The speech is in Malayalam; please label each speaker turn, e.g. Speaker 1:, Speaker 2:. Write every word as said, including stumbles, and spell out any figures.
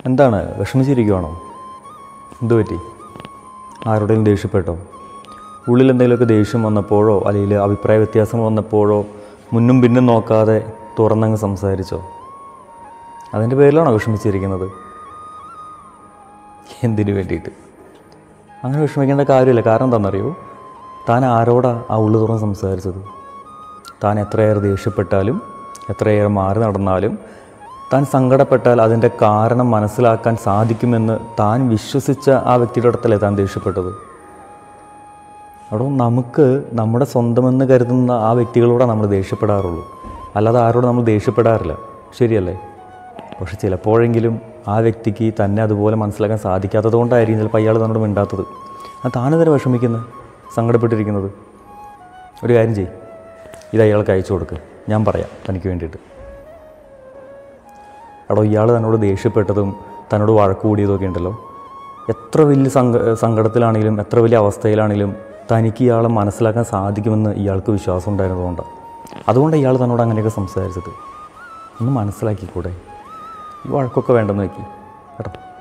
Speaker 1: എന്താണ് വിഷമിച്ചിരിക്കുവാണോ? എന്തു പറ്റി? ആരോടെങ്കിലും ദേഷ്യപ്പെട്ടോ? ഉള്ളിൽ എന്തെങ്കിലുമൊക്കെ ദേഷ്യം വന്നപ്പോഴോ അല്ലെങ്കിൽ അഭിപ്രായ വ്യത്യാസം വന്നപ്പോഴോ മുന്നും പിന്നും നോക്കാതെ തുറന്നങ്ങ് സംസാരിച്ചോ? അതിൻ്റെ പേരിലാണോ വിഷമിച്ചിരിക്കുന്നത്? എന്തിനു വേണ്ടിയിട്ട്? അങ്ങനെ വിഷമിക്കേണ്ട കാര്യമില്ല. കാരണം എന്താണെന്നറിയോ? താൻ ആരോടാ ആ ഉള്ളു തുറന്ന് സംസാരിച്ചത്? താൻ എത്രയേറെ ദേഷ്യപ്പെട്ടാലും എത്രയേറെ മാറി നടന്നാലും താൻ സങ്കടപ്പെട്ടാൽ അതിൻ്റെ കാരണം മനസ്സിലാക്കാൻ സാധിക്കുമെന്ന് താൻ വിശ്വസിച്ച ആ വ്യക്തിയുടെ അടുത്തല്ലേ താൻ ദേഷ്യപ്പെട്ടത്? അവിടെ നമുക്ക് നമ്മുടെ സ്വന്തമെന്ന് കരുതുന്ന ആ വ്യക്തികളോടാണ് നമ്മൾ ദേഷ്യപ്പെടാറുള്ളൂ, അല്ലാതെ ആരോടും നമ്മൾ ദേഷ്യപ്പെടാറില്ല. ശരിയല്ലേ? പക്ഷെ ചിലപ്പോഴെങ്കിലും ആ വ്യക്തിക്ക് തന്നെ അതുപോലെ മനസ്സിലാക്കാൻ സാധിക്കാത്തത് കൊണ്ടായിരിക്കും ചിലപ്പോൾ അയാൾ തന്നോട് മിണ്ടാത്തത്. അത് താനെതിരെ വിഷമിക്കുന്നത്, സങ്കടപ്പെട്ടിരിക്കുന്നത്. ഒരു കാര്യം ചെയ്യും, ഇത് അയാൾക്ക് അയച്ചു കൊടുക്കുക, ഞാൻ പറയാം തനിക്ക് വേണ്ടിയിട്ട്. അടോ, ഇയാൾ തന്നോട് ദേഷ്യപ്പെട്ടതും തന്നോട് വഴക്ക് കൂടിയതൊക്കെ ഉണ്ടല്ലോ, എത്ര വലിയ സങ്ക സങ്കടത്തിലാണെങ്കിലും എത്ര വലിയ അവസ്ഥയിലാണെങ്കിലും തനിക്ക് ഇയാളെ മനസ്സിലാക്കാൻ സാധിക്കുമെന്ന് ഇയാൾക്ക് വിശ്വാസം ഉണ്ടായിരുന്നതുകൊണ്ടാണ്. അതുകൊണ്ട് ഇയാൾ തന്നോട് അങ്ങനെയൊക്കെ സംസാരിച്ചത്. ഒന്ന് മനസ്സിലാക്കിക്കൂടെ? ഈ വഴക്കൊക്കെ വേണ്ടെന്ന് വയ്ക്കി കേട്ടോ.